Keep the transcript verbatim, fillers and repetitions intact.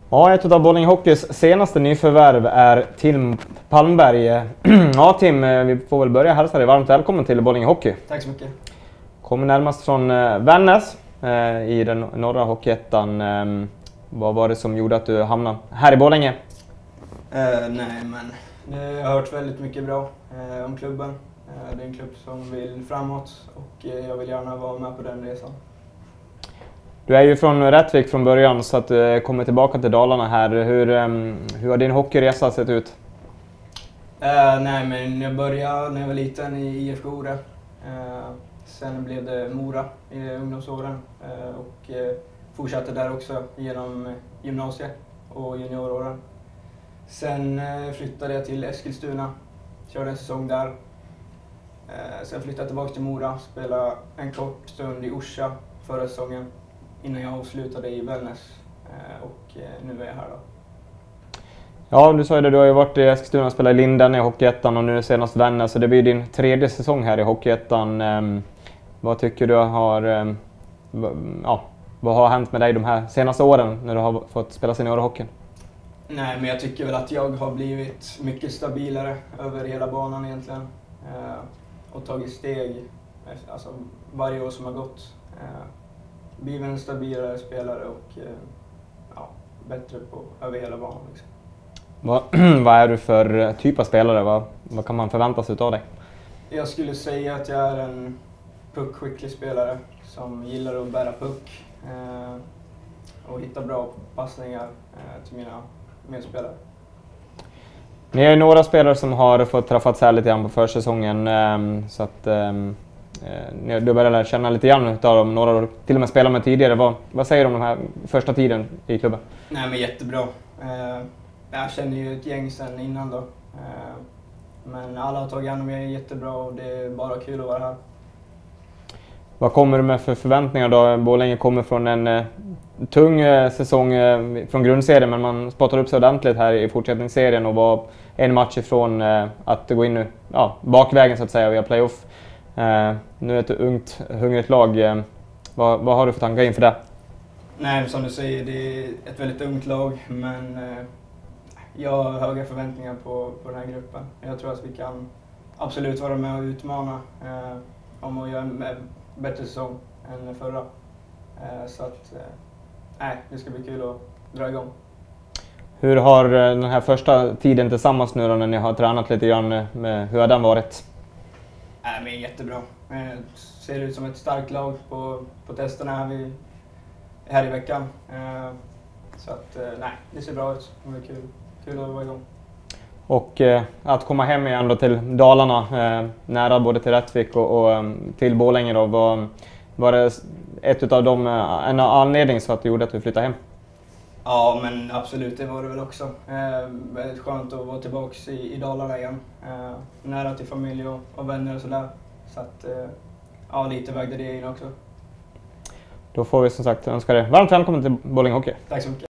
Ja, ett av Borlänge Hockeys senaste nyförvärv är Tim Palmberg. Ja, Tim, vi får väl börja hälsa dig varmt välkommen till Borlänge Hockey. Tack så mycket. Kommer närmast från Vännäs eh, i den norra hockeyettan. Eh, vad var det som gjorde att du hamnade här i Borlänge? Uh, nej, men jag har hört väldigt mycket bra uh, om klubben. Uh, det är en klubb som vill framåt och uh, jag vill gärna vara med på den resan. Du är ju från Rättvik från början, så att du kommer tillbaka till Dalarna här. Hur, um, hur har din hockeyresa sett ut? Uh, nej, men jag började när jag var liten i I F K Ore. Uh, sen blev det Mora i ungdomsåren uh, och uh, fortsatte där också genom gymnasiet och junioråren. Sen uh, flyttade jag till Eskilstuna, körde en säsong där. Uh, sen flyttade jag tillbaka till Mora, spelade en kort stund i Orsa förra säsongen, innan jag avslutade i Vännäs uh, och uh, nu är jag här då. Ja, du sa ju det, du har ju varit i Eskilstuna och spelat i Linden i Hockeyettan och nu senast Vännäs, så det blir din tredje säsong här i Hockeyettan. Um, vad tycker du har, um, ja, vad har hänt med dig de här senaste åren när du har fått spela seniorhockeyn? Nej, men jag tycker väl att jag har blivit mycket stabilare över hela banan egentligen. Uh, och tagit steg alltså, varje år som har gått. Uh, blivit en stabilare spelare och uh, ja, bättre på över hela banan. Liksom. Vad, vad är du för typ av spelare? Vad, vad kan man förvänta sig av dig? Jag skulle säga att jag är en puckskicklig spelare som gillar att bära puck eh, och hitta bra passningar eh, till mina medspelare. Ni är några spelare som har fått träffats här lite grann på försäsongen, eh, så att eh, du börjar lära känna lite grann utav dem. Några har till och med spelat med tidigare. Vad, vad säger du om den här första tiden i klubben? Nej, men jättebra. Eh, Jag känner ju ett gäng sedan innan då. Men alla har tagit hand om mig jättebra och det är bara kul att vara här. Vad kommer du med för förväntningar då? Borlänge kommer från en eh, tung eh, säsong eh, från grundserien, men man spottar upp sig ordentligt här i fortsättningsserien och var en match ifrån eh, att gå in nu, ja, bakvägen så att säga via playoff. Eh, nu är ett ungt, hungrigt lag. Eh, vad, vad har du för tankar inför det? Nej, som du säger, det är ett väldigt ungt lag, men eh, jag har höga förväntningar på, på den här gruppen. Jag tror att vi kan absolut vara med och utmana eh, om att göra en bättre säsong än förra. Eh, så att, eh, nej, det ska bli kul att dra igång. Hur har den här första tiden tillsammans nu då, när ni har tränat lite grann, med, hur har den varit? Nej, men jättebra. Eh, ser ut som ett starkt lag på, på testerna här, vi, här i veckan. Eh, så att, eh, nej, det ser bra ut. Det är kul. Kul att vara igång. Och eh, att komma hem igen då till Dalarna, eh, nära både till Rättvik och, och till Borlänge då, var, var det ett av dem, en anledning så att det gjorde att du flyttade hem? Ja, men absolut, det var det väl också. Eh, väldigt skönt att vara tillbaka i, i Dalarna igen. Eh, nära till familj och, och vänner och sådär. Så att, eh, ja, lite vägde det in också. Då får vi som sagt önska dig varmt välkommen till Borlänge Hockey. Tack så mycket.